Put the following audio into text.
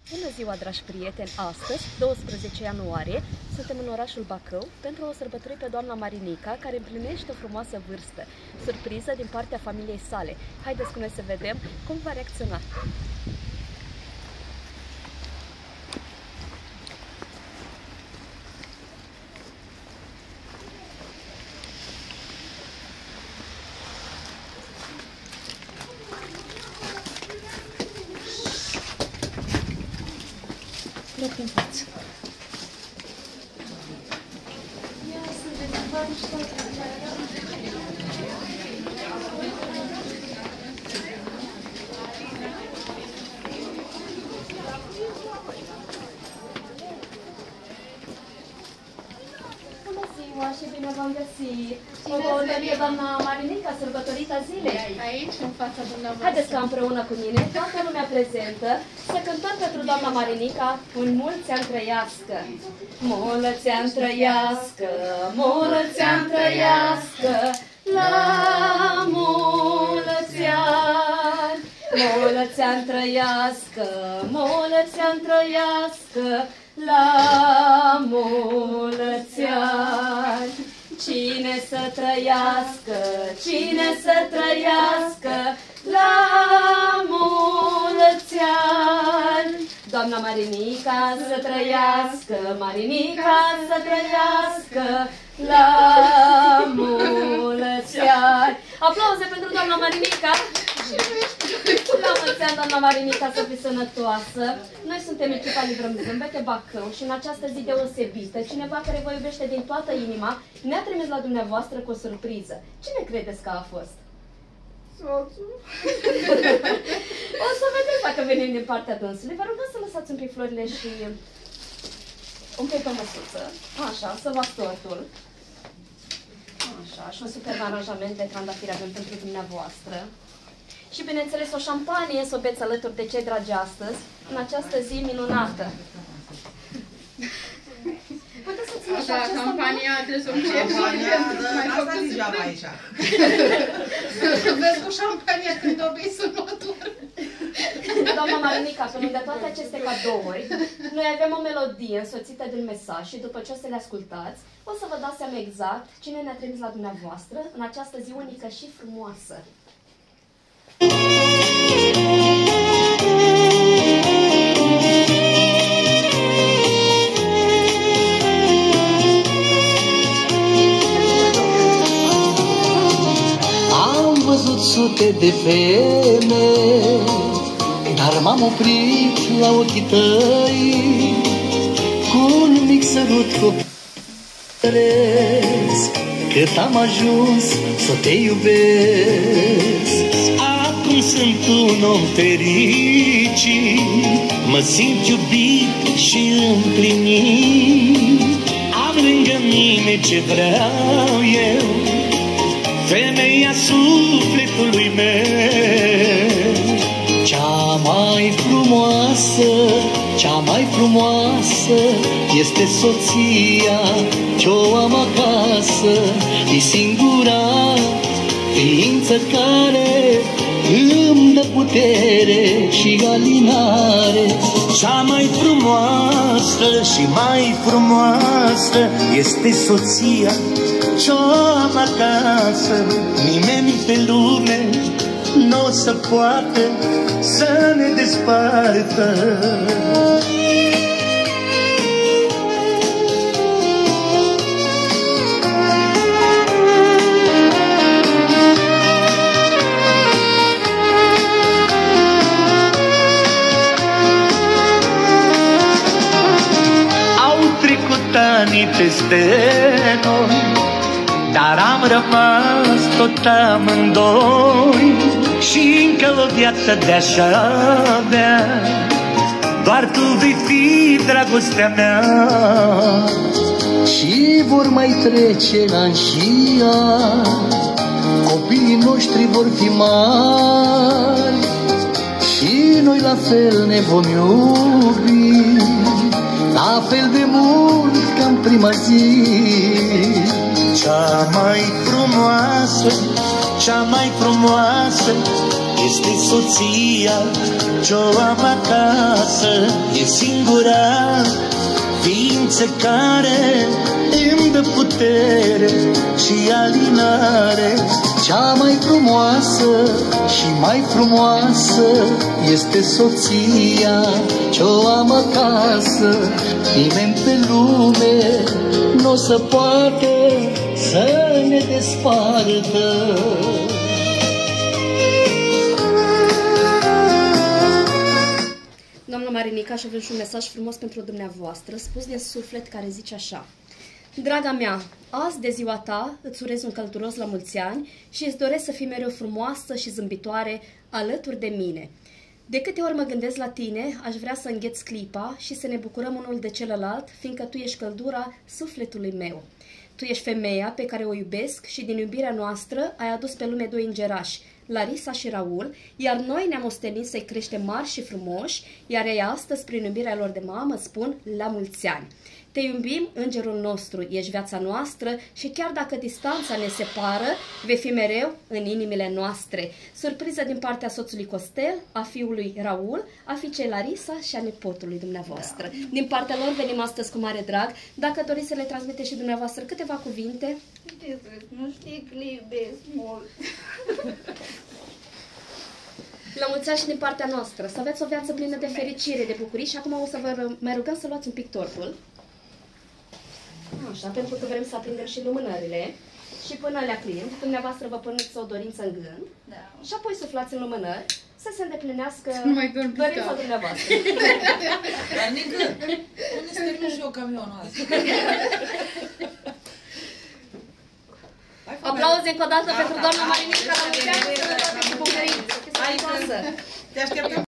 Bună ziua, dragi prieteni! Astăzi, 12 ianuarie, suntem în orașul Bacău pentru a o sărbători pe doamna Marinica, care împlinește o frumoasă vârstă. Surpriză din partea familiei sale. Haideți cu noi să vedem cum va reacționa. Loc în față. Și bine v-am găsit! O băutărie, doamna Marinica, sărbătorită zilei. Aici, în fața dumneavoastră. Haideți ca împreună cu mine, toată lumea prezentă, să cântăm pentru doamna Marinica un mulți ani trăiască. Mulți ani trăiască, mulți ani trăiască, la mulți ani. Mulți ani trăiască, mulți ani trăiască, la mulți ani. Cine să trăiască, cine să trăiască, la mulți ani. Doamna Marinica să trăiască, Marinica să trăiască, la mulți ani. Aplauze pentru doamna Marinica! La mulți ani, doamna Marinica, să fii sănătoasă. Noi suntem echipa Livrăm Zâmbete Bacău și în această zi deosebită, cineva care vă iubește din toată inima ne-a trimis la dumneavoastră cu o surpriză. Cine credeți că a fost? Soțul. O să vedem dacă venim din partea dânsului. Vă rugăm să lăsați un pic florile și un pic pe măsuță. Așa, să luați tortul. Așa, și un super aranjament de trandafiri avem pentru dumneavoastră. Și, bineînțeles, o șampanie să o beți alături de cei dragi astăzi, în această zi minunată. Puteți să țineți așa, campania trebuie să încep și mai făcut degeaba aici. Vezi cu șampania când o bei sănător. Doamna Marinica, pe lângă toate aceste cadouri, noi avem o melodie însoțită de un mesaj și după ce o să le ascultați, o să vă dați seama exact cine ne-a trimis la dumneavoastră în această zi unică și frumoasă. Am văzut sute de feme, dar m-am oprit la ochii tăi, cu un mic sărut copilăresc, cât am ajuns să te iubesc. Acum sunt un om fericit, mă simt iubit și împlinit. Am lângă mine ce vreau eu, femeia sufletului meu. Cea mai frumoasă, cea mai frumoasă este soția ce-o am acasă. E singura ființă care îmi dă putere și alinare. Cea mai frumoasă și mai frumoasă este soția ce-o am acasă. Nimeni pe lume nu o să poată să ne despartă. Anii peste noi, dar am rămas tot amândoi. Și încă o viață de-aș avea, doar tu vei fi dragostea mea. Și vor mai trece ani și ani, copiii noștri vor fi mari, și noi la fel ne vom iubi, la fel de mult ca în prima zi. Cea mai frumoasă, cea mai frumoasă este soția ce-o am acasă, e singura ființă care îmi dă putere și alinare. Cea mai frumoasă și mai frumoasă este soția ce-o am acasă. Nimeni pe lume n-o să poate să ne despartă. Doamna Marinica, și avem și un mesaj frumos pentru dumneavoastră, spus din suflet, care zice așa: Draga mea, azi de ziua ta îți urez un călduros la mulți ani și îți doresc să fii mereu frumoasă și zâmbitoare alături de mine. De câte ori mă gândesc la tine, aș vrea să îngheț clipa și să ne bucurăm unul de celălalt, fiindcă tu ești căldura sufletului meu. Tu ești femeia pe care o iubesc și din iubirea noastră ai adus pe lume doi îngerași, Larisa și Raul, iar noi ne-am ostenit să-i creștem mari și frumoși, iar ei astăzi, prin iubirea lor de mamă, spun la mulți ani. Te iubim, îngerul nostru, ești viața noastră și chiar dacă distanța ne separă, vei fi mereu în inimile noastre. Surpriză din partea soțului Costel, a fiului Raul, a fiicei Larisa și a nepotului dumneavoastră. Da. Din partea lor venim astăzi cu mare drag. Dacă doriți să le transmiteți și dumneavoastră câteva cuvinte. Nu știi că le iubesc mult. La mulți ani și din partea noastră. Să aveți o viață plină de fericire, de bucurii și acum o să vă mai rugăm să luați un pic tortul. Așa, pentru că vrem să aprindem și lumânările. Și până le aprind, dumneavoastră vă puneți o dorință în gând. Da. Și apoi suflați în lumânări să se îndeplinească dorința dumneavoastră. Anică, unde să termin și eu camionul ăsta? Aplauze încă o dată pentru doamna Marinica, la mulți ani, bucurii, să fiți frumoasă! Te așteptăm!